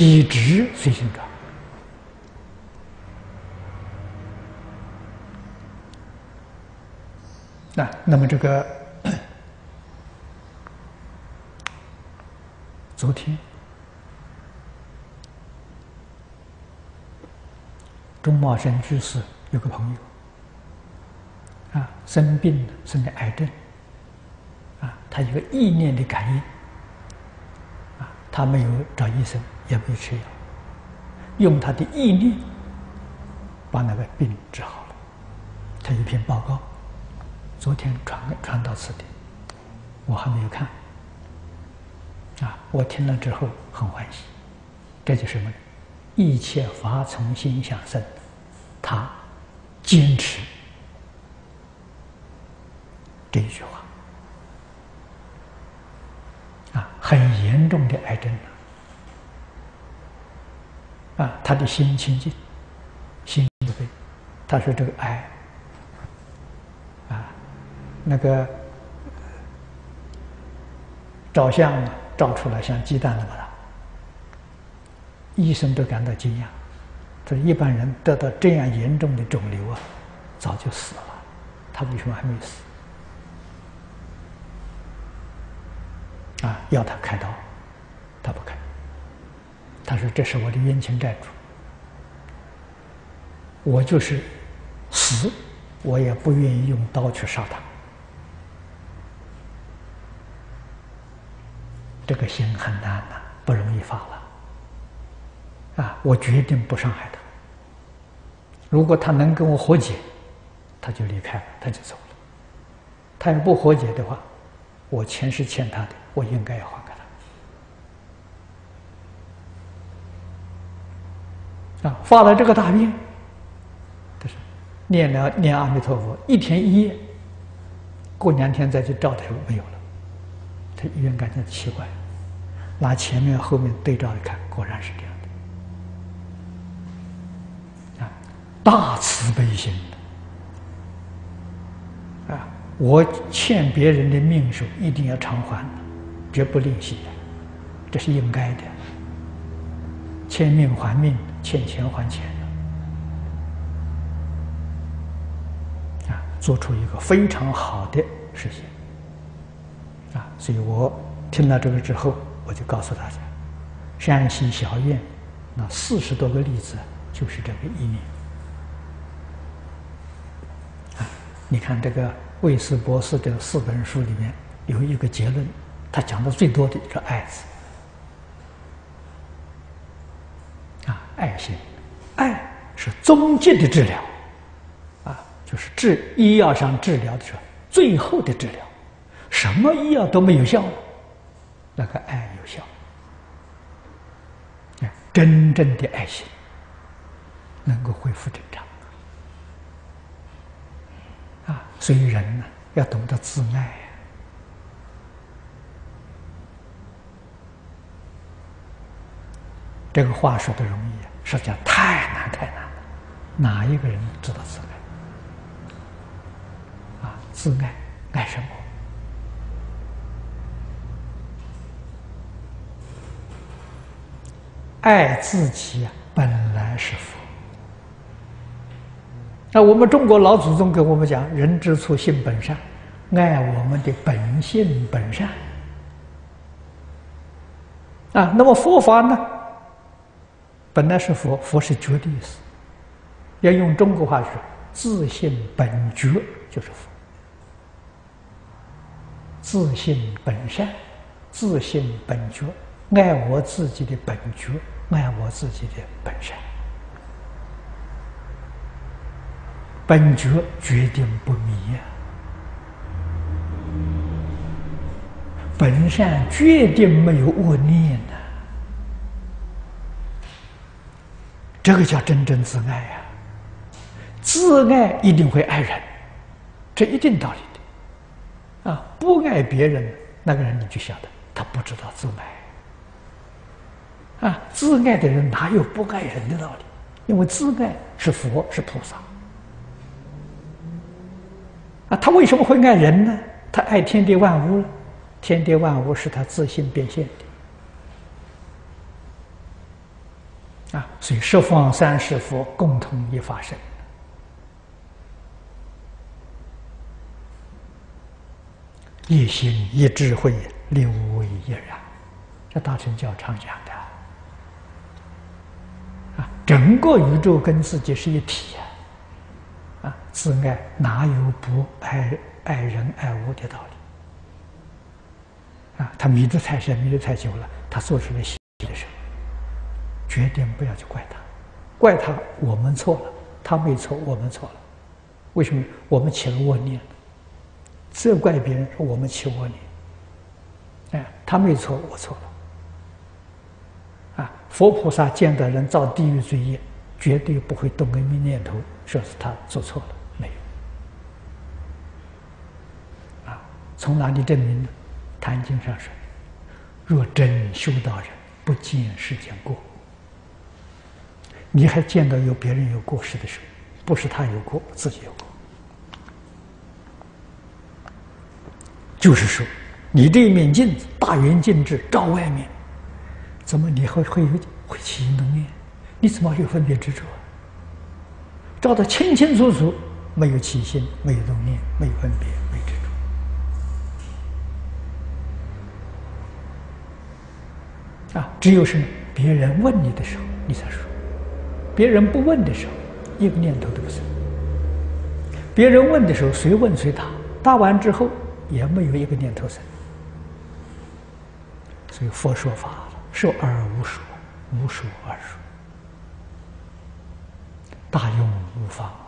一直随心转。那么这个昨天钟茂生居士有个朋友生病了，生了癌症他有个意念的感应他没有找医生，也没有吃药，用他的意念把那个病治好了。他有一篇报告，昨天传到此地，我还没有看我听了之后很欢喜。这就是什么呢？一切法从心想生，他坚持这一句话很严重的癌症他的心清净，心慈悲。他说这个癌那个照相照出来像鸡蛋那么大，医生都感到惊讶。这一般人得到这样严重的肿瘤早就死了，他为什么还没死？要他开刀，他不开。他说：“这是我的冤亲债主，我就是死，我也不愿意用刀去杀他。”这个心很难不容易发了我决定不伤害他。如果他能跟我和解，他就离开了，他就走了。他要不和解的话，我钱是欠他的，我应该要还给他。发了这个大愿，就是念阿弥陀佛，一天一夜，过2天再去照的时候没有了。他医院感觉奇怪，拿前面后面对照一看，果然是这样的大慈悲心我欠别人的命数一定要偿还，绝不吝惜的，这是应该的。欠命还命，欠钱还钱做出一个非常好的实现所以我听了这个之后，我就告诉大家，山西小院那40多个例子就是这个意念你看这个魏斯博士这4本书里面有一个结论，他讲的最多的就是爱字爱心。爱是终极的治疗就是医药上治疗的时候最后的治疗，什么医药都没有效了，那个爱有效。真正的爱心能够恢复正常所以人要懂得自爱这个话说的容易实际上太难了。哪一个人知道自爱自爱爱什么？爱自己本来是佛。那我们中国老祖宗给我们讲，人之初性本善，爱我们的本性本善那么佛法呢，本来是佛，佛是觉的意思，要用中国话说，自性本觉就是佛。自性本善，自性本觉，爱我自己的本觉，爱我自己的本善。本觉决定不迷本善决定没有恶念这个叫真正自爱自爱一定会爱人，这一定道理的不爱别人，那个人你就晓得他不知道自爱自爱的人哪有不爱人的道理？因为自爱是佛，是菩萨他为什么会爱人呢？他爱天地万物了，天地万物是他自性变现所以十方三世佛共同一法身，一心一智慧，六位一然。这大乘教常讲的整个宇宙跟自己是一体自爱哪有不爱人爱物的道理他迷得太深，迷得太久了，他做出来习的时候，决定不要去怪他，怪他我们错了，他没错，我们错了。为什么？我们起了恶念，责怪别人说我们起恶念，他没错，我错了。佛菩萨见到人造地狱罪业，绝对不会动个念头，说是他做错了，没有。从哪里证明呢？《坛经》上说：“若真修道人，不见世间过。”你还见到有别人有过失的时候，不是他有过，自己有过。就是说，你这一面镜子，大圆镜智照外面。怎么你会起心动念？你怎么有分别执着？照得清清楚楚，没有起心，没有动念，没有分别，没有执着。只有什么？别人问你的时候，你才说；别人不问的时候，一个念头都不生。别人问的时候，谁问谁答，答完之后也没有一个念头生。所以佛说法。说而无说，无说而说，大用无方。